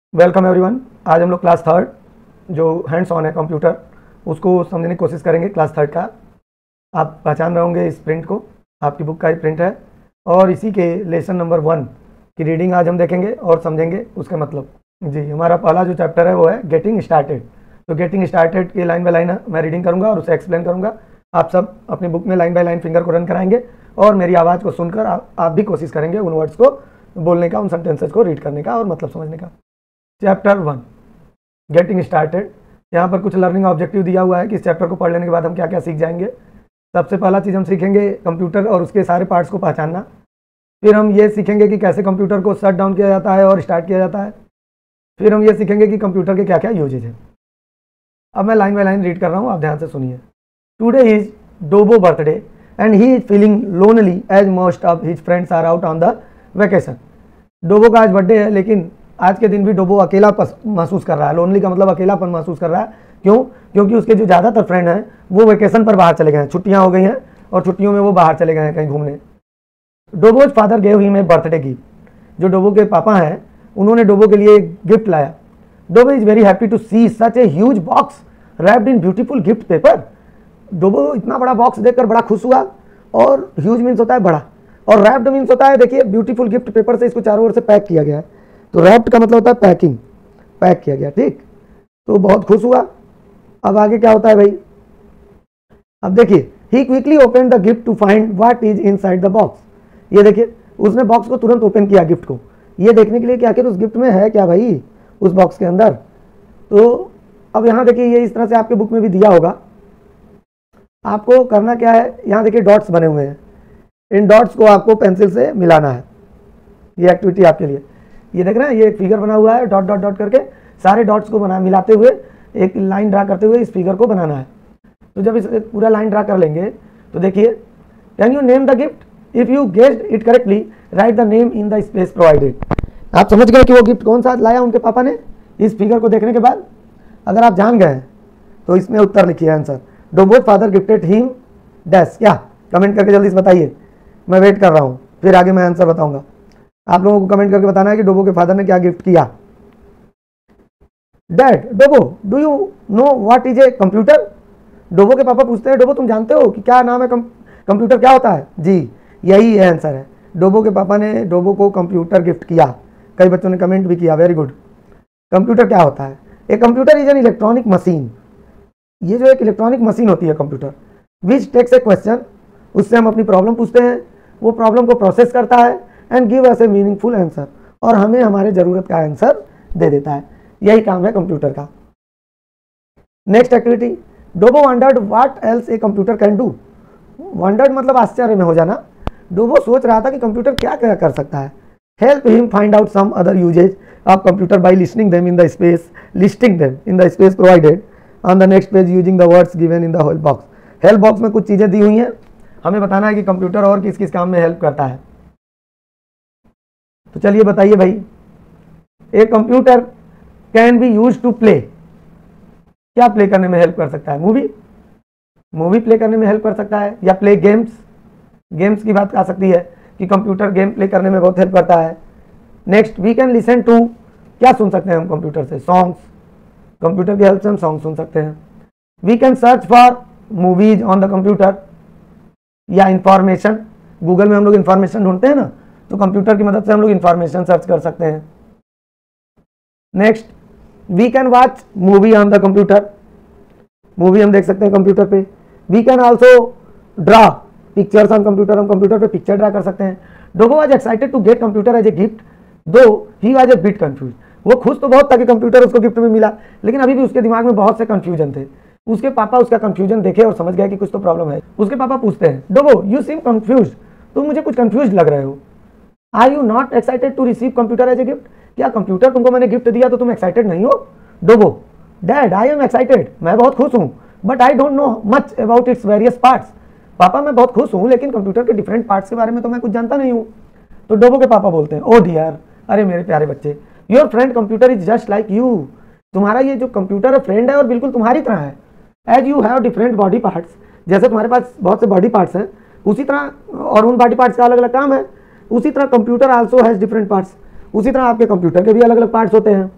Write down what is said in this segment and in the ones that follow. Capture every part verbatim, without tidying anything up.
Welcome everyone. आज हम लोग क्लास थर्ड जो हैंड्स ऑन है कंप्यूटर उसको समझने की कोशिश करेंगे। क्लास थर्ड का आप पहचान रहे होंगे, इस प्रिंट को आपकी बुक का ही प्रिंट है और इसी के लेसन नंबर वन की रीडिंग आज हम देखेंगे और समझेंगे उसके मतलब। जी, हमारा पहला जो चैप्टर है वो है गेटिंग स्टार्टेड। तो गेटिंग स्टार्टेड की लाइन बाय लाइन मैं रीडिंग करूँगा और उसे एक्सप्लेन करूँगा। आप सब अपनी बुक में लाइन बाय लाइन फिंगर को रन कराएंगे और मेरी आवाज़ को सुनकर आप, आप भी कोशिश करेंगे उन वर्ड्स को बोलने का, उन सेंटेंसेस को रीड करने का और मतलब समझने का। Chapter one getting started. यहाँ पर कुछ लर्निंग ऑब्जेक्टिव दिया हुआ है कि इस चैप्टर को पढ़ लेने के बाद हम क्या क्या सीख जाएंगे। सबसे पहला चीज़ हम सीखेंगे कंप्यूटर और उसके सारे पार्ट्स को पहचानना। फिर हम ये सीखेंगे कि कैसे कंप्यूटर को शट डाउन किया जाता है और स्टार्ट किया जाता है। फिर हम ये सीखेंगे कि कंप्यूटर के क्या क्या यूजेज हैं। अब मैं लाइन बाय लाइन रीड कर रहा हूँ, आप ध्यान से सुनिए। Today is Dobo birthday and he is feeling lonely as most of his friends are out on the vacation. Dobo का आज बर्थडे है, लेकिन आज के दिन भी डोबो अकेला महसूस कर रहा है। लोनली का मतलब अकेलापन महसूस कर रहा है। क्यों? क्योंकि उसके जो ज़्यादातर फ्रेंड हैं वो वेकेशन पर बाहर चले गए हैं, छुट्टियां हो गई हैं और छुट्टियों में वो बाहर चले गए हैं कहीं घूमने। Dobo's father gave him a birthday gift. जो डोबो के पापा हैं उन्होंने डोबो के लिए एक गिफ्ट लाया। Dobo is very happy to see such a huge box wrapped in beautiful gift paper. Dobo इतना बड़ा बॉक्स देखकर बड़ा खुश हुआ। और ह्यूज मीन्स होता है बड़ा, और रैप्ड मीन्स होता है, देखिए, ब्यूटीफुल गिफ्ट पेपर से इसको चारों ओर से पैक किया गया है। तो रैप्ड का मतलब होता है पैकिंग, पैक किया गया। ठीक, तो बहुत खुश हुआ। अब आगे क्या होता है भाई? अब देखिए, he quickly open the gift to find what is inside the box. ये देखिए, उसने बॉक्स को तुरंत ओपन किया, गिफ्ट को, ये देखने के लिए कि आखिर उस गिफ्ट में है क्या भाई, उस बॉक्स के अंदर। तो अब यहाँ देखिए, ये इस तरह से आपके बुक में भी दिया होगा। आपको करना क्या है, यहाँ देखिए डॉट्स बने हुए हैं, इन डॉट्स को आपको पेंसिल से मिलाना है। ये एक्टिविटी आपके लिए। ये देख रहे हैं, ये एक फिगर बना हुआ है, डॉट डॉट डॉट करके सारे डॉट्स को बना मिलाते हुए एक लाइन ड्रा करते हुए इस फिगर को बनाना है। तो जब इस पूरा लाइन ड्रा कर लेंगे तो देखिए, can you name the gift? If you guessed it correctly write the name in the space provided. आप समझ गए कि वो गिफ्ट कौन सा लाया उनके पापा ने इस फिगर को देखने के बाद? अगर आप जान गए तो इसमें उत्तर लिखिए, answer. Dobo's father gifted him dash. क्या? कमेंट करके जल्दी से बताइए, मैं वेट कर रहा हूँ, फिर आगे मैं आंसर बताऊंगा। आप लोगों को कमेंट करके बताना है कि डोबो के फादर ने क्या गिफ्ट किया। Dad, Dobo, do you know what is a computer? Dobo के पापा पूछते हैं, डोबो तुम जानते हो कि क्या नाम है, कंप्यूटर क्या होता है? जी, यही है आंसर है। डोबो के पापा ने डोबो को कंप्यूटर गिफ्ट किया। कई बच्चों ने कमेंट भी किया, वेरी गुड। कंप्यूटर क्या होता है? A computer is an electronic machine. ये जो एक इलेक्ट्रॉनिक मशीन होती है computer, which takes a question, उससे हम अपनी प्रॉब्लम पूछते हैं, वो प्रॉब्लम को प्रोसेस करता है and give us a meaningful answer, और हमें हमारे जरूरत का आंसर दे देता है। यही काम है कंप्यूटर का। Next activity, Dobo wondered what else a computer can do. Wondered मतलब आश्चर्य में हो जाना। डोबो सोच रहा था कि कंप्यूटर क्या क्या कर सकता है। Help him find out some other usages of computer by listing them in the space listing them in the space provided on the next page using the words given in the help box. Help box में कुछ चीजें दी हुई हैं, हमें बताना है कि computer और किस किस काम में हेल्प करता है। तो चलिए बताइए भाई। A computer can be use to play. क्या प्ले करने में हेल्प कर सकता है? मूवी, मूवी प्ले करने में हेल्प कर सकता है, या प्ले गेम्स, गेम्स की बात आ सकती है कि कंप्यूटर गेम प्ले करने में बहुत हेल्प करता है। Next, we can listen to. क्या सुन सकते हैं हम कंप्यूटर से? सॉन्ग्स, कंप्यूटर की हेल्प से हम सॉन्ग सुन सकते हैं। We can search for movies on the computer, या इंफॉर्मेशन, गूगल में हम लोग इंफॉर्मेशन ढूंढते हैं ना, तो कंप्यूटर की मदद से हम लोग इंफॉर्मेशन सर्च कर सकते हैं। Next, we can watch movie on the computer, movie हम देख सकते हैं कंप्यूटर पे। We can also draw pictures on computer, हम कंप्यूटर पे पिक्चर ड्रा कर सकते हैं। Dobo was excited to get computer as a gift though he was a bit confuse. वो खुश तो बहुत था कि कंप्यूटर उसको गिफ्ट में मिला, लेकिन अभी भी उसके दिमाग में बहुत से कंफ्यूजन थे। उसके पापा उसका कंफ्यूजन देखे और समझ गए कि कुछ तो प्रॉब्लम है। उसके पापा पूछते हैं, डोबो यू सीम कंफ्यूज, तुम मुझे कुछ कंफ्यूज लग रहे हो। Are you not excited to receive computer as a gift? क्या कंप्यूटर तुमको मैंने गिफ्ट दिया तो तुम एक्साइटेड नहीं हो? Dobo, dad I am excited, मैं बहुत खुश हूँ, but I don't know much about its various parts. पापा मैं बहुत खुश हूँ, लेकिन कंप्यूटर के डिफरेंट पार्ट्स के बारे में तो मैं कुछ जानता नहीं हूँ। तो डोबो के पापा बोलते हैं, ओ डियर, अरे मेरे प्यारे बच्चे, your friend computer is just like you. तुम्हारा ये जो कंप्यूटर है फ्रेंड है और बिल्कुल तुम्हारी तरह है। As you have different body parts, जैसे तुम्हारे पास बहुत से बॉडी पार्ट्स हैं उसी तरह, और उन बॉडी पार्ट्स का अलग अलग काम है, उसी तरह computer also has different parts. उसी तरह आपके कंप्यूटर के भी अलग अलग पार्ट्स होते हैं।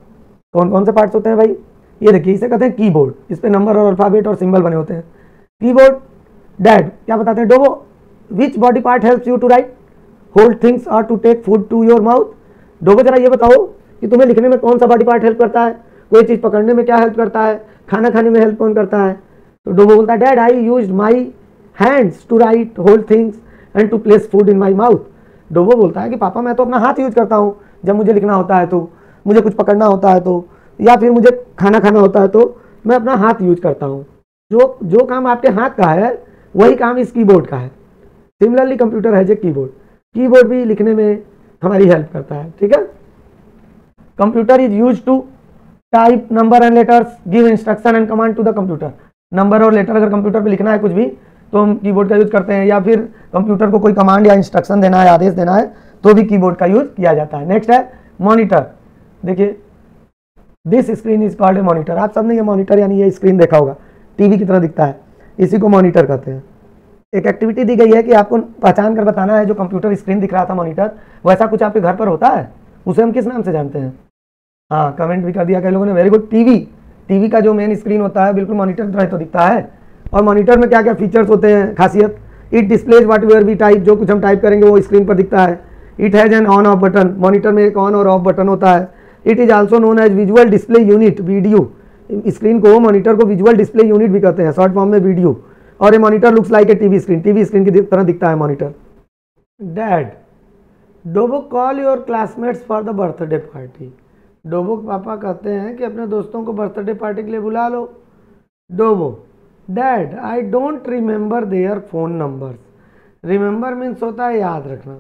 कौन कौन से पार्ट्स होते हैं भाई? ये देखिए, इसे कहते हैं कीबोर्ड, इस पे नंबर और अल्फाबेट और सिंबल बने होते हैं। कीबोर्ड। डैड क्या बताते हैं? Dobo, which body part helps you to write, hold things और to take food to your mouth. Dobo जरा ये बताओ कि तुम्हें लिखने में कौन सा बॉडी पार्ट हेल्प करता है, कोई चीज़ पकड़ने में क्या हेल्प करता है, खाना खाने में हेल्प कौन करता है? तो डोबो बोलता है dad I used my hands to write, hold things and to place food in my mouth. Dobo बोलता है कि पापा मैं तो अपना हाथ यूज करता हूँ जब मुझे लिखना होता है, तो मुझे कुछ पकड़ना होता है तो, या फिर मुझे खाना खाना होता है तो मैं अपना हाथ यूज करता हूँ। जो जो काम आपके हाथ का है वही काम इस कीबोर्ड का है। सिमिलरली कंप्यूटर है जो कीबोर्ड, कीबोर्ड भी लिखने में हमारी हेल्प करता है। ठीक है। Computer is use to type number and letters, give instruction and command to the computer. Number और लेटर अगर कंप्यूटर पे लिखना है कुछ भी तो हम कीबोर्ड का यूज करते हैं, या फिर कंप्यूटर को कोई कमांड या इंस्ट्रक्शन देना है, आदेश देना है, तो भी कीबोर्ड का यूज किया जाता है। नेक्स्ट है मॉनिटर। देखिए, this screen is called a monitor. आप सबने ये मॉनिटर यानी ये स्क्रीन देखा होगा, टीवी की तरह दिखता है, इसी को मॉनिटर कहते हैं। एक एक्टिविटी दी गई है कि आपको पहचान कर बताना है जो कंप्यूटर स्क्रीन दिख रहा था मॉनिटर, वैसा कुछ आपके घर पर होता है, उसे हम किस नाम से जानते हैं? हाँ, कमेंट भी कर दिया कई लोगों ने, वेरी गुड। टीवी, टीवी का जो मेन स्क्रीन होता है बिल्कुल मॉनिटर की तरह तो दिखता है। और मॉनिटर में क्या क्या फीचर्स होते हैं, खासियत? It displays whatever we type, जो कुछ हम टाइप करेंगे वो स्क्रीन पर दिखता है। It has an on off button, monitor में एक ऑन और ऑफ बटन होता है। It is also known as visual display unit, video, screen को मॉनिटर को विजुअल डिस्प्ले यूनिट भी कहते हैं, शॉर्ट फॉर्म में वीडियो। और a monitor looks like a TV screen, TV screen की तरह दिखता है monitor. Dad, Dobo call your classmates for the birthday party. Dobo के पापा कहते हैं कि अपने दोस्तों को बर्थडे पार्टी के लिए बुला लो। Dobo, dad I don't remember their phone numbers. Remember means होता है याद रखना।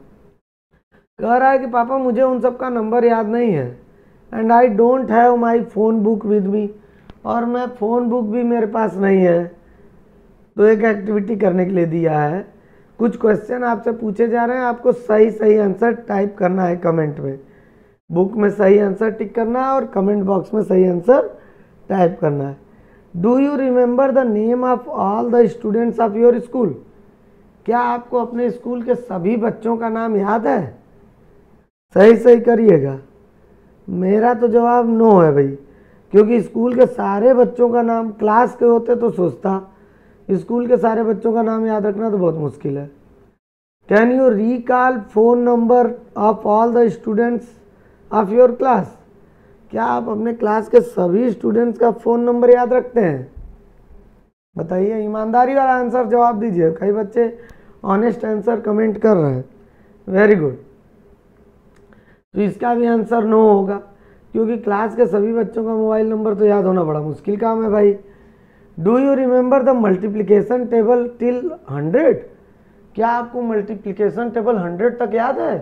कह रहा है कि पापा मुझे उन सब का नंबर याद नहीं है। And I don't have my phone book with me, और मैं फ़ोन बुक भी मेरे पास नहीं है। तो एक एक्टिविटी करने के लिए दिया है, कुछ क्वेश्चन आपसे पूछे जा रहे हैं, आपको सही सही आंसर टाइप करना है कमेंट में। बुक में सही आंसर टिक करना है और कमेंट बॉक्स में सही आंसर टाइप करना है। Do you remember the name of all the students of your school. क्या आपको अपने स्कूल के सभी बच्चों का नाम याद है? सही सही करिएगा। मेरा तो जवाब नो है भाई, क्योंकि स्कूल के सारे बच्चों का नाम, क्लास के होते तो सोचता, स्कूल के सारे बच्चों का नाम याद रखना तो बहुत मुश्किल है। Can you recall phone number of all the students of your class. क्या आप अपने क्लास के सभी स्टूडेंट्स का फ़ोन नंबर याद रखते हैं? बताइए, ईमानदारी वाला आंसर जवाब दीजिए। कई बच्चे ऑनेस्ट आंसर कमेंट कर रहे हैं, वेरी गुड। तो इसका भी आंसर नो होगा, क्योंकि क्लास के सभी बच्चों का मोबाइल नंबर तो याद होना बड़ा मुश्किल काम है भाई। Do you remember the multiplication table till hundred. क्या आपको मल्टीप्लिकेशन टेबल हंड्रेड तक याद है?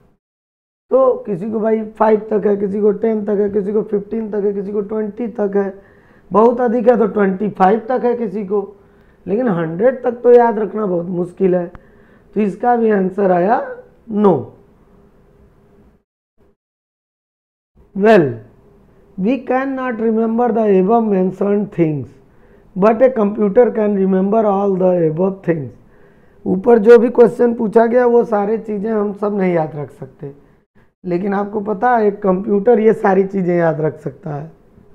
तो किसी को भाई फाइव तक है, किसी को टेन तक है, किसी को फिफ्टीन तक है, किसी को ट्वेंटी तक है, बहुत अधिक है तो ट्वेंटी फाइव तक है किसी को, लेकिन हंड्रेड तक तो याद रखना बहुत मुश्किल है। तो इसका भी आंसर आया no. Well, we can not remember the above mentioned things but a computer can remember all the above things. ऊपर जो भी क्वेश्चन पूछा गया वो सारी चीज़ें हम सब नहीं याद रख सकते, लेकिन आपको पता है एक कंप्यूटर ये सारी चीज़ें याद रख सकता है।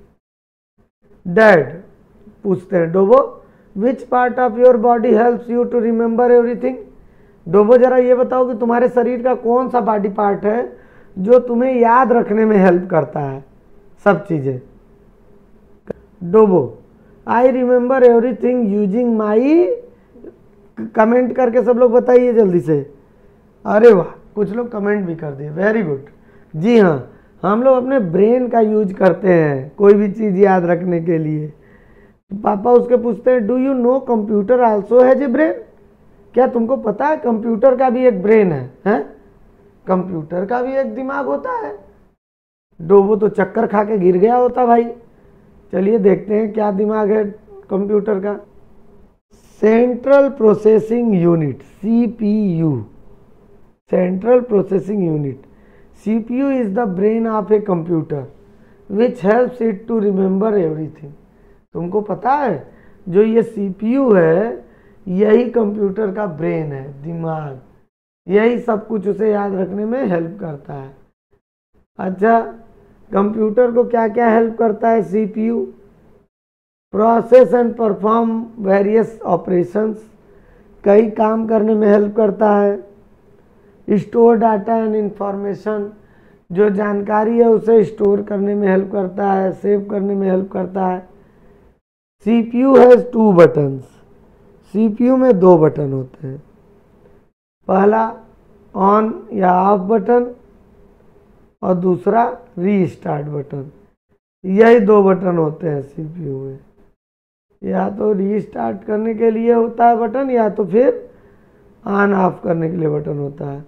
डैड पूछते हैं, Dobo which part of your body helps you to remember everything. Dobo जरा ये बताओ कि तुम्हारे शरीर का कौन सा बॉडी पार्ट है जो तुम्हें याद रखने में हेल्प करता है सब चीज़ें। Dobo, I remember everything using my. Comment करके सब लोग बताइए जल्दी से। अरे वाह, कुछ लोग कमेंट भी कर दिए, वेरी गुड। जी हाँ, हम लोग अपने ब्रेन का यूज करते हैं कोई भी चीज़ याद रखने के लिए। पापा उसके पूछते हैं, do you know computer also has a brain. क्या तुमको पता है कंप्यूटर का भी एक ब्रेन है, हैं? कंप्यूटर का भी एक दिमाग होता है। डोबो तो चक्कर खा के गिर गया होता भाई। चलिए देखते हैं क्या दिमाग है कंप्यूटर का। Central processing unit, C P U, central processing unit. C P U is the brain of a computer which helps it to remember everything। तुमको पता है जो ये C P U है यही कंप्यूटर का ब्रेन है, दिमाग, यही सब कुछ उसे याद रखने में हेल्प करता है। अच्छा, कंप्यूटर को क्या क्या हेल्प करता है? CPU, process and perform various operations, कई काम करने में हेल्प करता है। स्टोर डाटा एंड इंफॉर्मेशन, जो जानकारी है उसे स्टोर करने में हेल्प करता है, सेव करने में हेल्प करता है। CPU has two buttons, CPU में दो बटन होते हैं, पहला ऑन या ऑफ बटन और दूसरा रीस्टार्ट बटन। यही दो बटन होते हैं सीपीयू में, या तो रीस्टार्ट करने के लिए होता है बटन या तो फिर ऑन ऑफ करने के लिए बटन होता है।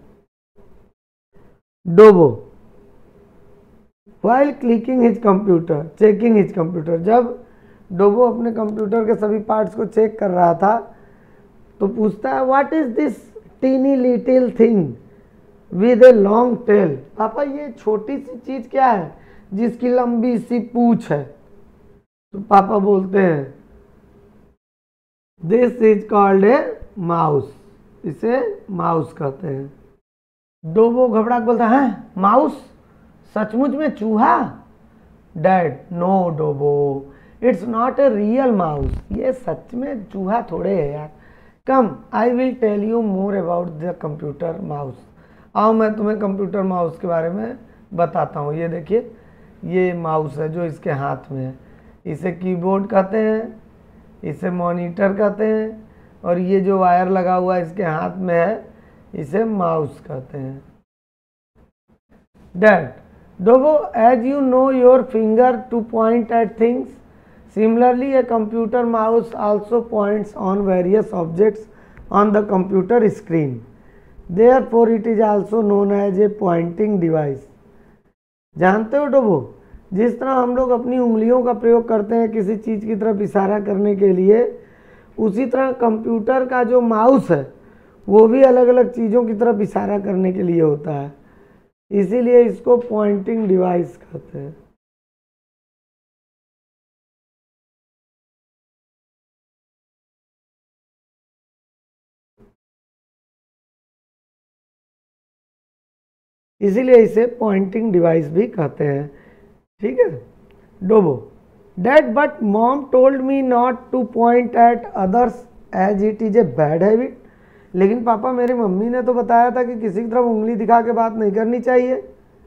Dobo, while clicking his computer checking his computer, जब डोबो अपने कंप्यूटर के सभी पार्ट्स को चेक कर रहा था तो पूछता है what is this tiny little thing with a long tail. पापा ये छोटी सी चीज क्या है जिसकी लंबी सी पूंछ है? तो पापा बोलते हैं this is called a mouse, इसे माउस कहते हैं। डोबो घबरा के बोलता है माउस, सचमुच में चूहा? Dad, no Dobo, it's not a real mouse, ये सच में चूहा थोड़े है यार। Come I will tell you more about the computer mouse, आओ मैं तुम्हें कंप्यूटर माउस के बारे में बताता हूँ। ये देखिए, ये माउस है जो इसके हाथ में है, इसे कीबोर्ड कहते हैं, इसे मॉनिटर कहते हैं, और ये जो वायर लगा हुआ इसके हाथ में है इसे माउस कहते हैं। Dad, Dobo, as you know your finger to point at things, similarly a computer mouse also points on various objects on the computer screen, therefore it is also known as a pointing device. जानते हो डोबो, जिस तरह हम लोग अपनी उंगलियों का प्रयोग करते हैं किसी चीज़ की तरफ इशारा करने के लिए, उसी तरह कंप्यूटर का जो माउस है वो भी अलग अलग चीज़ों की तरफ इशारा करने के लिए होता है, इसीलिए इसको पॉइंटिंग डिवाइस कहते हैं। इसीलिए इसे पॉइंटिंग डिवाइस भी कहते हैं, ठीक है। Dobo, dad but mom told me not to point at others as it is a bad habit, लेकिन पापा मेरी मम्मी ने तो बताया था कि किसी की तरफ उंगली दिखा के बात नहीं करनी चाहिए।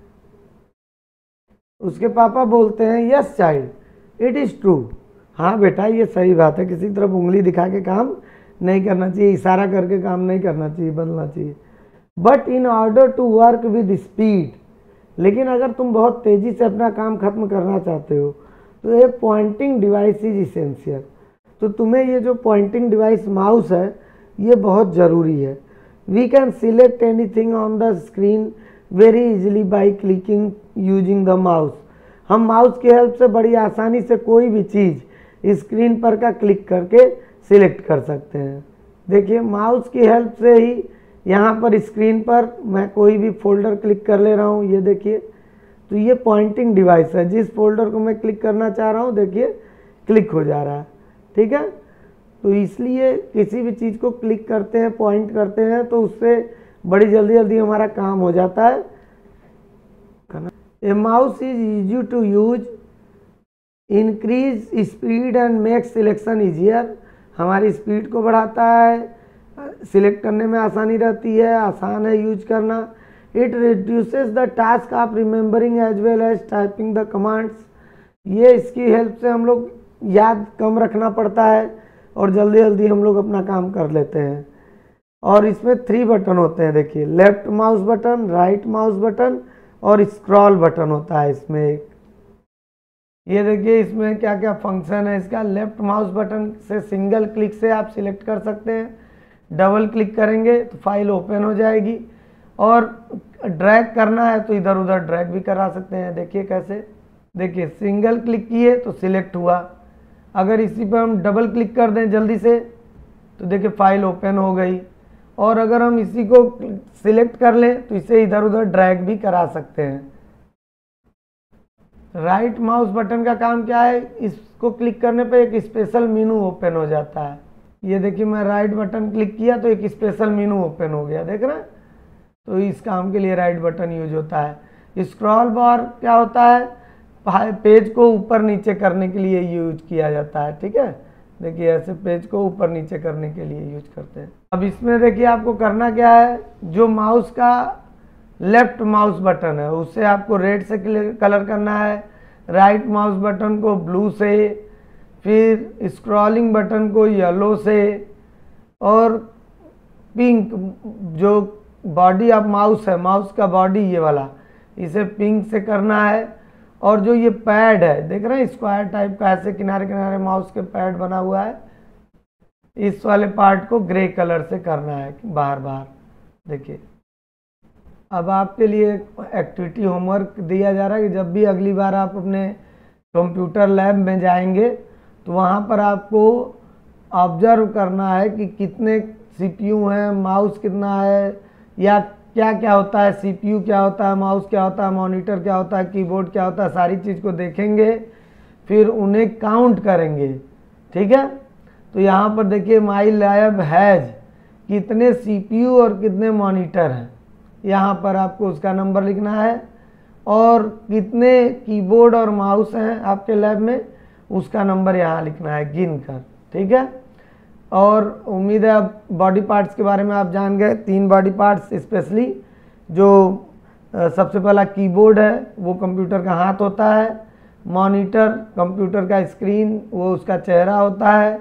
उसके पापा बोलते हैं yes child it is true, हाँ बेटा ये सही बात है, किसी की तरफ उंगली दिखा के काम नहीं करना चाहिए, इशारा करके काम नहीं करना चाहिए, बदलना चाहिए। But in order to work with speed, लेकिन अगर तुम बहुत तेज़ी से अपना काम खत्म करना चाहते हो तो ये पॉइंटिंग डिवाइस इज इसेंशियल, तो तुम्हें ये जो पॉइंटिंग डिवाइस माउस है ये बहुत ज़रूरी है। We can select anything on the screen very easily by clicking using the mouse, हम माउस की हेल्प से बड़ी आसानी से कोई भी चीज़ स्क्रीन पर का क्लिक करके सिलेक्ट कर सकते हैं। देखिए माउस की हेल्प से ही यहाँ पर स्क्रीन पर मैं कोई भी फोल्डर क्लिक कर ले रहा हूँ, ये देखिए, तो ये पॉइंटिंग डिवाइस है, जिस फोल्डर को मैं क्लिक करना चाह रहा हूँ देखिए क्लिक हो जा रहा है, ठीक है। तो इसलिए किसी भी चीज़ को क्लिक करते हैं, पॉइंट करते हैं तो उससे बड़ी जल्दी जल्दी हमारा काम हो जाता है। A mouse is easy to use, increase speed and make selection easier, हमारी स्पीड को बढ़ाता है, सिलेक्ट करने में आसानी रहती है, आसान है यूज करना। It reduces the task of remembering as well as typing the commands, ये इसकी हेल्प से हम लोग याद कम रखना पड़ता है और जल्दी जल्दी हम लोग अपना काम कर लेते हैं। और इसमें थ्री बटन होते हैं, देखिए left mouse button, right mouse button और स्क्रॉल बटन होता है इसमें एक। ये देखिए इसमें क्या क्या फंक्शन है इसका। लेफ्ट माउस बटन से सिंगल क्लिक से आप सिलेक्ट कर सकते हैं, डबल क्लिक करेंगे तो फाइल ओपन हो जाएगी, और ड्रैग करना है तो इधर उधर ड्रैग भी करा सकते हैं। देखिए कैसे, देखिए सिंगल क्लिक किए तो सिलेक्ट हुआ, अगर इसी पर हम डबल क्लिक कर दें जल्दी से तो देखिए फाइल ओपन हो गई, और अगर हम इसी को सिलेक्ट कर लें तो इसे इधर उधर ड्रैग भी करा सकते हैं। राइट माउस बटन का काम क्या है, इसको क्लिक करने पे एक स्पेशल मेनू ओपन हो जाता है। ये देखिए मैं राइट बटन क्लिक किया तो एक स्पेशल मेनू ओपन हो गया, देख रहे हैं। तो इस काम के लिए राइट बटन यूज होता है। स्क्रॉल बार क्या होता है, पेज को ऊपर नीचे करने के लिए यूज किया जाता है। ठीक है, देखिए ऐसे पेज को ऊपर नीचे करने के लिए यूज करते हैं। अब इसमें देखिए आपको करना क्या है, जो माउस का लेफ्ट माउस बटन है उसे आपको रेड से कलर करना है, राइट माउस बटन को ब्लू से, फिर स्क्रॉलिंग बटन को येलो से, और पिंक जो बॉडी ऑफ माउस है, माउस का बॉडी ये वाला, इसे पिंक से करना है। और जो ये पैड है देख रहे हैं स्क्वायर टाइप का, ऐसे किनारे किनारे माउस के पैड बना हुआ है, इस वाले पार्ट को ग्रे कलर से करना है बार बार। देखिए अब आपके लिए एक्टिविटी होमवर्क दिया जा रहा है कि जब भी अगली बार आप अपने कंप्यूटर लैब में जाएंगे तो वहाँ पर आपको ऑब्जर्व करना है कि कितने सीपीयू हैं, माउस कितना है, या क्या क्या होता है, सीपीयू क्या होता है, माउस क्या होता है, मॉनिटर क्या होता है, कीबोर्ड क्या होता है, सारी चीज़ को देखेंगे, फिर उन्हें काउंट करेंगे। ठीक है, तो यहाँ पर देखिए माई लैब हैज़ कितने सीपीयू और कितने मॉनिटर हैं, यहाँ पर आपको उसका नंबर लिखना है, और कितने कीबोर्ड और माउस हैं आपके लैब में उसका नंबर यहाँ लिखना है गिन कर। ठीक है, और उम्मीद है अब बॉडी पार्ट्स के बारे में आप जान गए। तीन बॉडी पार्ट्स स्पेशली, जो सबसे पहला कीबोर्ड है वो कंप्यूटर का हाथ होता है, मॉनिटर कंप्यूटर का स्क्रीन वो उसका चेहरा होता है,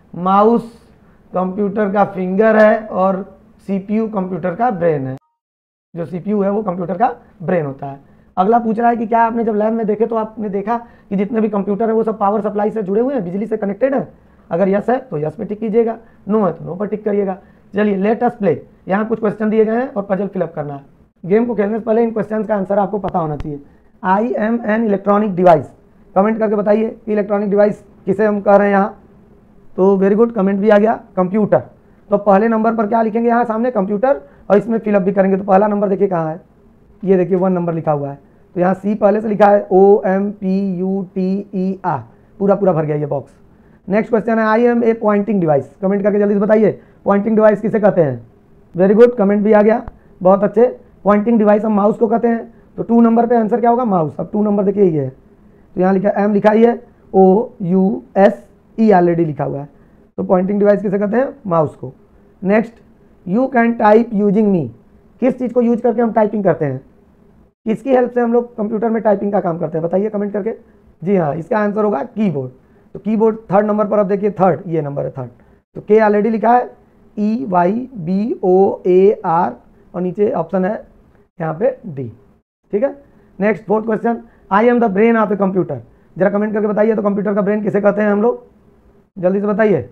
माउस कंप्यूटर का फिंगर है, और सीपीयू कंप्यूटर का ब्रेन है। जो सीपीयू है वो कंप्यूटर का ब्रेन होता है। अगला पूछ रहा है कि क्या आपने जब लैब में देखे तो आपने देखा कि जितने भी कंप्यूटर है वो सब पावर सप्लाई से जुड़े हुए हैं, बिजली से कनेक्टेड है? अगर यस है तो यस पे टिक कीजिएगा, नो है तो नो पर टिक करिएगा। चलिए लेट अस प्ले। यहाँ कुछ क्वेश्चन दिए गए हैं और पजल फिलअप करना है। गेम को खेलने से पहले इन क्वेश्चन का आंसर आपको पता होना चाहिए। I am an electronic device, comment करके बताइए कि इलेक्ट्रॉनिक डिवाइस किसे हम कह रहे हैं यहाँ। तो वेरी गुड, कमेंट भी आ गया कंप्यूटर। तो पहले नंबर पर क्या लिखेंगे यहाँ सामने कंप्यूटर, और इसमें फिलअप भी करेंगे। तो पहला नंबर देखिए कहाँ है, ये देखिए वन नंबर लिखा हुआ है। तो यहाँ सी पहले से लिखा है, O M P U T E R, पूरा पूरा भर गया ये बॉक्स। नेक्स्ट क्वेश्चन है I am a pointing device, comment करके जल्दी से बताइए पॉइंटिंग डिवाइस किसे कहते हैं। वेरी गुड, कमेंट भी आ गया, बहुत अच्छे। पॉइंटिंग डिवाइस हम माउस को कहते हैं। तो टू नंबर पे आंसर क्या होगा, माउस। अब टू नंबर देखिए ये है, तो यहाँ लिखा एम लिखा ही है, O U S E already लिखा हुआ है। तो पॉइंटिंग डिवाइस किसे कहते हैं, माउस को। Next, you can type using me, किस चीज़ को यूज करके हम टाइपिंग करते हैं, किसकी हेल्प से हम लोग कंप्यूटर में टाइपिंग का काम करते हैं, बताइए कमेंट करके। जी हाँ, इसका आंसर होगा कीबोर्ड। तो कीबोर्ड थर्ड नंबर पर, अब देखिए थर्ड, ये नंबर है थर्ड। तो के ऑलरेडी लिखा है, E Y B O A R, और नीचे ऑप्शन है यहाँ पे डी। ठीक है, next fourth question, I am the brain of a computer, जरा कमेंट करके बताइए तो कंप्यूटर का ब्रेन किसे कहते हैं हम लोग, जल्दी से बताइए।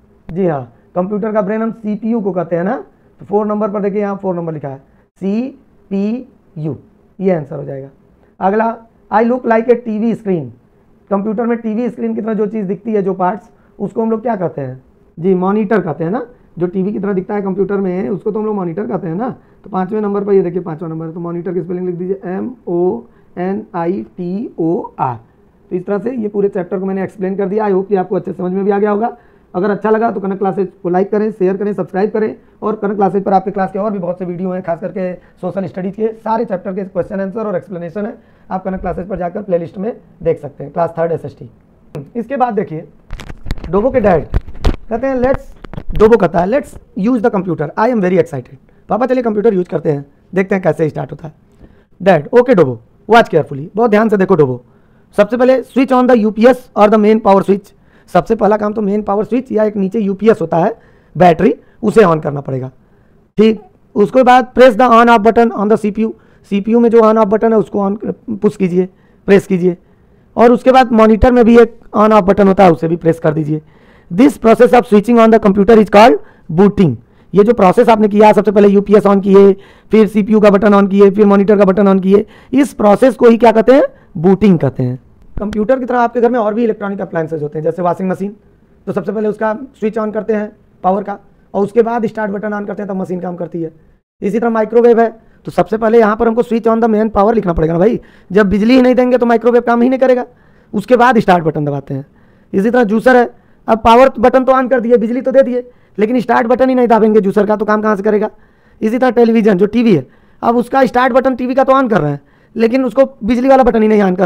जी हाँ, कंप्यूटर का ब्रेन हम सीपीयू को कहते हैं ना। तो फोर नंबर पर देखिए यहाँ फोर नंबर लिखा है, सी पी यू, ये आंसर हो जाएगा। अगला, I look like a TV screen, computer में टीवी स्क्रीन की तरह जो चीज़ दिखती है, जो पार्ट्स, उसको हम लोग क्या कहते हैं, जी मॉनिटर कहते हैं ना। जो टीवी की तरह दिखता है कंप्यूटर में उसको तो हम लोग मॉनिटर कहते हैं ना। तो पाँचवें नंबर पर ये देखिए पाँचवा नंबर, तो मॉनिटर की स्पेलिंग लिख दीजिए M O N I T O R. तो इस तरह से ये पूरे चैप्टर को मैंने एक्सप्लेन कर दिया। आई होप कि आपको अच्छे समझ में भी आ गया होगा। अगर अच्छा लगा तो कनक क्लासेज को लाइक करें, शेयर करें, सब्सक्राइब करें, और कनक क्लासेज पर आपके क्लास के और भी बहुत से वीडियो हैं, खास करके सोशल स्टडीज़ के सारे चैप्टर के क्वेश्चन आंसर और एक्सप्लेनेशन है, आप कनक क्लासेज पर जाकर प्लेलिस्ट में देख सकते हैं, class third S S T. इसके बाद देखिए डोबो के डैड कहते हैं लेट्स, डोबो कहता है let's use the computer, I am very excited. पापा चलिए कंप्यूटर यूज करते हैं, देखते हैं कैसे स्टार्ट होता है। Dad, okay Dobo, watch carefully, बहुत ध्यान से देखो डोबो। सबसे पहले स्विच ऑन द यूपीएस और द मेन पावर स्विच, सबसे पहला काम तो मेन पावर स्विच या एक नीचे यूपीएस होता है बैटरी, उसे ऑन करना पड़ेगा। ठीक, उसके बाद press the on off button on the CPU, CPU में जो ऑन ऑफ बटन है उसको ऑन पुश कीजिए, प्रेस कीजिए। और उसके बाद मॉनिटर में भी एक ऑन ऑफ बटन होता है, उसे भी प्रेस कर दीजिए। This process of switching on the computer is called booting. ये जो प्रोसेस आपने किया, सबसे पहले यूपीएस ऑन किए, फिर सीपीयू का बटन ऑन किए, फिर मॉनिटर का बटन ऑन किए, इस प्रोसेस को ही क्या कहते हैं, बूटिंग कहते हैं। कंप्यूटर की तरह आपके घर में और भी इलेक्ट्रॉनिक अप्लायंसेज होते हैं, जैसे वॉशिंग मशीन, तो सबसे पहले उसका स्विच ऑन करते हैं पावर का, और उसके बाद स्टार्ट बटन ऑन करते हैं तब मशीन काम करती है। इसी तरह माइक्रोवेव है, तो सबसे पहले यहाँ पर हमको switch on the main power लिखना पड़ेगा ना भाई, जब बिजली ही नहीं देंगे तो माइक्रोवेव काम ही नहीं करेगा, उसके बाद स्टार्ट बटन दबाते हैं। इसी तरह जूसर है, अब पावर बटन तो ऑन कर दिए, बिजली तो दे दिए, लेकिन स्टार्ट बटन ही नहीं दाबेंगे जूसर का, तो काम कहाँ से करेगा। इसी तरह टेलीविजन जो टीवी है, अब उसका स्टार्ट बटन टीवी का तो ऑन कर रहे हैं, लेकिन उसको बिजली वाला बटन ही नहीं ऑन कर रहे हैं,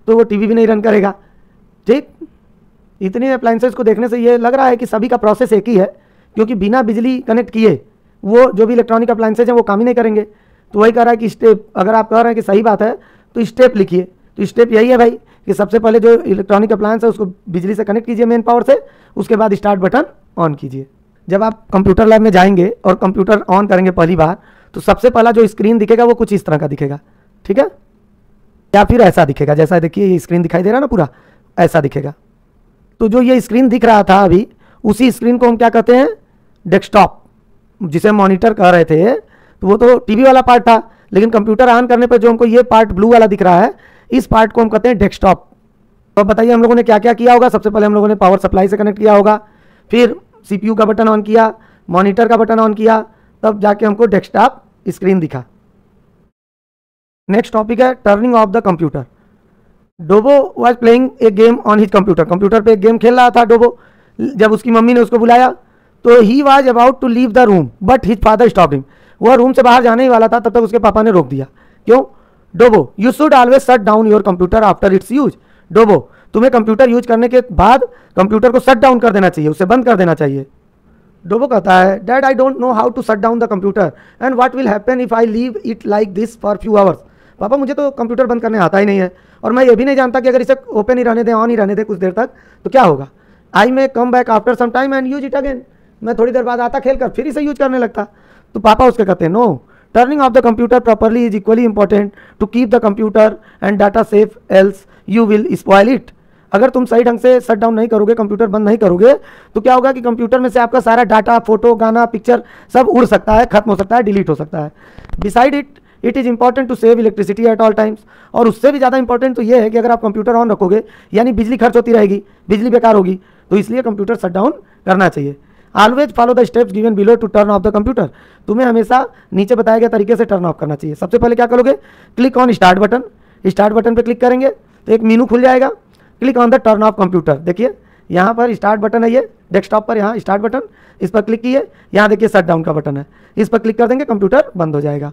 तो वो टीवी भी नहीं रन करेगा। ठीक, इतने अप्लाइंसेस को देखने से ये लग रहा है कि सभी का प्रोसेस एक ही है, क्योंकि बिना बिजली कनेक्ट किए वो जो भी इलेक्ट्रॉनिक अप्लाइंसेज हैं वो काम ही नहीं करेंगे। तो वही कह रहा है कि स्टेप, अगर आप कह रहे हैं कि सही बात है तो स्टेप लिखिए। तो स्टेप यही है भाई कि सबसे पहले जो इलेक्ट्रॉनिक अप्लायंस है उसको बिजली से कनेक्ट कीजिए मेन पावर से, उसके बाद स्टार्ट बटन ऑन कीजिए। जब आप कंप्यूटर लैब में जाएंगे और कंप्यूटर ऑन करेंगे पहली बार, तो सबसे पहला जो स्क्रीन दिखेगा वो कुछ इस तरह का दिखेगा, ठीक है, या फिर ऐसा दिखेगा, जैसा देखिए ये स्क्रीन दिखाई दे रहा है ना, पूरा ऐसा दिखेगा। तो जो ये स्क्रीन दिख रहा था अभी, उसी स्क्रीन को हम क्या कहते हैं, डेस्कटॉप, जिसे मॉनिटर कह रहे थे। तो वो तो टीवी वाला पार्ट था, लेकिन कंप्यूटर ऑन करने पर जो हमको ये पार्ट ब्लू वाला दिख रहा है, इस पार्ट को हम कहते हैं डेस्कटॉप। तो बताइए हम लोगों ने क्या क्या किया होगा। सबसे पहले हम लोगों ने पावर सप्लाई से कनेक्ट किया होगा, फिर सीपीयू का बटन ऑन किया, मॉनिटर का बटन ऑन किया, तब जाके हमको डेस्कटॉप स्क्रीन दिखा। नेक्स्ट टॉपिक है turning off the computer. Dobo was playing a game on his computer. Computer पे एक गेम खेल रहा था डोबो। जब उसकी मम्मी ने उसको बुलाया तो he was about to leave the room but his father stopped him. वह रूम से बाहर जाने ही वाला था, तब तक उसके पापा ने रोक दिया। क्यों? Dobo, you should always shut down your computer after its use. Dobo, तुम्हें कंप्यूटर यूज करने के बाद कंप्यूटर को शट डाउन कर देना चाहिए, उसे बंद कर देना चाहिए। डोबो कहता है, dad I don't know how to shut down the computer and what will happen if I leave it like this for few hours. पापा मुझे तो कंप्यूटर बंद करने आता ही नहीं है, और मैं ये भी नहीं जानता कि अगर इसे ओपन ही रहने दें, ऑन ही रहने दें कुछ देर तक तो क्या होगा। I may come back after some time and use it again. मैं थोड़ी देर बाद आता खेल कर फिर इसे यूज करने लगता। तो पापा उसके कहते हैं, no, turning off the computer properly is equally important to keep the computer and data safe, else you will spoil it. अगर तुम सही ढंग से शट डाउन नहीं करोगे, कंप्यूटर बंद नहीं करोगे, तो क्या होगा कि कंप्यूटर में से आपका सारा डाटा, फोटो, गाना, पिक्चर सब उड़ सकता है, खत्म हो सकता है, डिलीट हो सकता है। Beside it it is important to save electricity at all times. और उससे भी ज़्यादा इंपॉर्टेंट तो ये है कि अगर आप कंप्यूटर ऑन रखोगे, यानी बिजली खर्च होती रहेगी, बिजली बेकार होगी, तो इसलिए कंप्यूटर शट डाउन करना चाहिए। Always follow the steps given below to turn off the computer. तुम्हें हमेशा नीचे बताए गए तरीके से टर्न ऑफ करना चाहिए। सबसे पहले क्या करोगे, click on start button. Start button पे क्लिक करेंगे तो एक मेनू खुल जाएगा। Click on the turn off computer. देखिए यहाँ पर स्टार्ट बटन है, ये डेस्कटॉप पर यहाँ स्टार्ट बटन, इस पर क्लिक किए। यहाँ देखिए शट डाउन का बटन है, इस पर क्लिक कर देंगे, कंप्यूटर बंद हो जाएगा।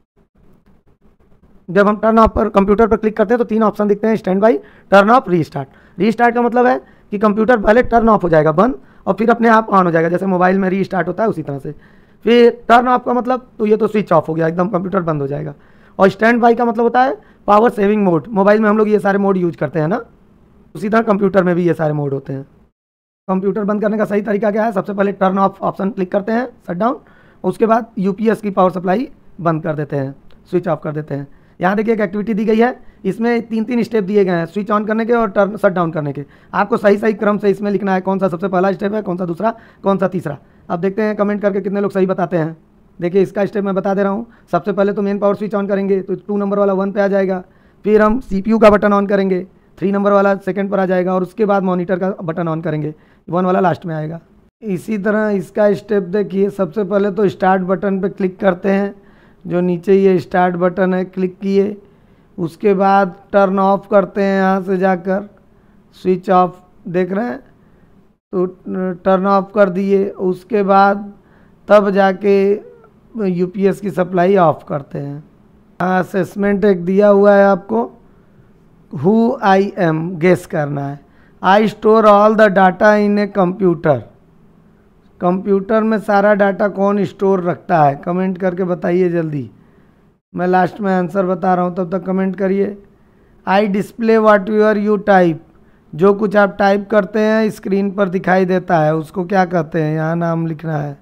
जब हम टर्न ऑफ पर कंप्यूटर पर क्लिक करते हैं तो तीन ऑप्शन दिखते हैं, standby, turn off, restart. Restart का मतलब है कि कंप्यूटर पहले टर्न ऑफ हो जाएगा, बंद, और फिर अपने आप ऑन हो जाएगा, जैसे मोबाइल में रीस्टार्ट होता है उसी तरह से। फिर टर्न ऑफ का मतलब तो ये तो स्विच ऑफ हो गया, एकदम कंप्यूटर बंद हो जाएगा। और स्टैंड बाई का मतलब होता है पावर सेविंग मोड। मोबाइल में हम लोग ये सारे मोड यूज करते हैं ना, उसी तरह कंप्यूटर में भी ये सारे मोड होते हैं। कंप्यूटर बंद करने का सही तरीका क्या है, सबसे पहले टर्न ऑफ ऑप्शन क्लिक करते हैं, शट डाउन, उसके बाद यूपीएस की पावर सप्लाई बंद कर देते हैं, स्विच ऑफ कर देते हैं। यहाँ देखिए एक एक्टिविटी दी गई है, इसमें तीन तीन स्टेप दिए गए हैं, स्विच ऑन करने के और टर्न शट डाउन करने के। आपको सही सही क्रम से इसमें लिखना है, कौन सा सबसे पहला स्टेप है, कौन सा दूसरा, कौन सा तीसरा। अब देखते हैं कमेंट करके कितने लोग सही बताते हैं। देखिए इसका स्टेप मैं बता दे रहा हूँ। सबसे पहले तो मेन पावर स्विच ऑन करेंगे तो टू नंबर वाला वन पे आ जाएगा, फिर हम सीपीयू का बटन ऑन करेंगे, थ्री नंबर वाला सेकंड पर आ जाएगा, और उसके बाद मॉनिटर का बटन ऑन करेंगे, वन वाला लास्ट में आएगा। इसी तरह इसका स्टेप देखिए, सबसे पहले तो स्टार्ट बटन पे क्लिक करते हैं, जो नीचे ये स्टार्ट बटन है, क्लिक किए, उसके बाद टर्न ऑफ करते हैं, यहाँ से जाकर स्विच ऑफ देख रहे हैं तो टर्न ऑफ कर दिए, उसके बाद तब जाके यूपीएस की सप्लाई ऑफ करते हैं। असेसमेंट एक दिया हुआ है आपको, हु आई एम गेस करना है। I store all the data in a computer. Computer में सारा डाटा कौन स्टोर रखता है, कमेंट करके बताइए जल्दी। मैं लास्ट में आंसर बता रहा हूँ, तब तक कमेंट करिए। I display what your you type. जो कुछ आप टाइप करते हैं स्क्रीन पर दिखाई देता है, उसको क्या कहते हैं, यहाँ नाम लिखना है।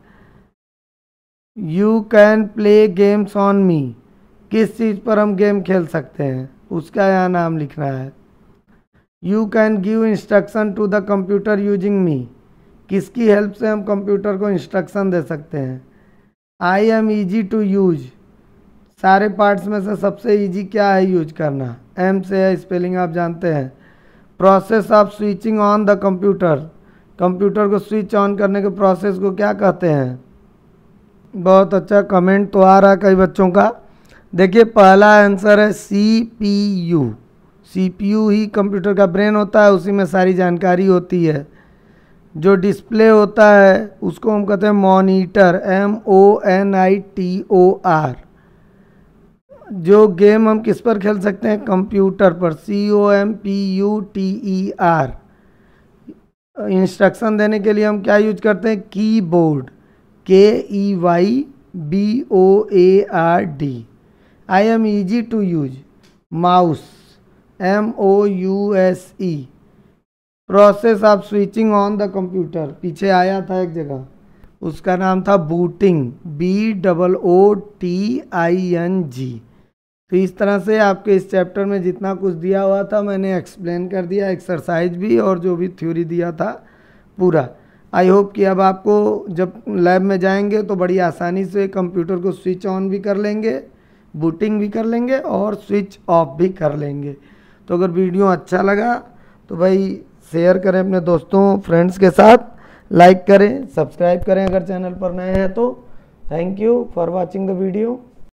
You can play games on me. किस चीज़ पर हम गेम खेल सकते हैं, उसका यहाँ नाम लिखना है। You can give instruction to the computer using me. किसकी हेल्प से हम कंप्यूटर को इंस्ट्रक्शन दे सकते हैं। I am easy to use. सारे पार्ट्स में से सबसे इजी क्या है यूज करना, एम से है, स्पेलिंग आप जानते हैं। Process of switching on the computer. Computer को स्विच ऑन करने के प्रोसेस को क्या कहते हैं। बहुत अच्छा कमेंट तो आ रहा है कई बच्चों का। देखिए पहला आंसर है C P U. C P U ही कंप्यूटर का ब्रेन होता है, उसी में सारी जानकारी होती है। जो डिस्प्ले होता है उसको हम कहते हैं monitor, M O N I T O R. जो गेम हम किस पर खेल सकते हैं, कंप्यूटर पर, C O M P U T E R. Instruction देने के लिए हम क्या यूज करते हैं, keyboard, K E Y B O A R D. I am easy to use, mouse, M O U S E. Process of switching on the computer, पीछे आया था एक जगह, उसका नाम था booting, B double O T I N G. तो इस तरह से आपके इस चैप्टर में जितना कुछ दिया हुआ था मैंने एक्सप्लेन कर दिया, एक्सरसाइज भी और जो भी थ्योरी दिया था पूरा। आई होप कि अब आपको जब लैब में जाएंगे तो बड़ी आसानी से कंप्यूटर को स्विच ऑन भी कर लेंगे, बूटिंग भी कर लेंगे और स्विच ऑफ भी कर लेंगे। तो अगर वीडियो अच्छा लगा तो भाई शेयर करें अपने दोस्तों फ्रेंड्स के साथ, लाइक करें, सब्सक्राइब करें अगर चैनल पर नए हैं तो। Thank you for watching the video.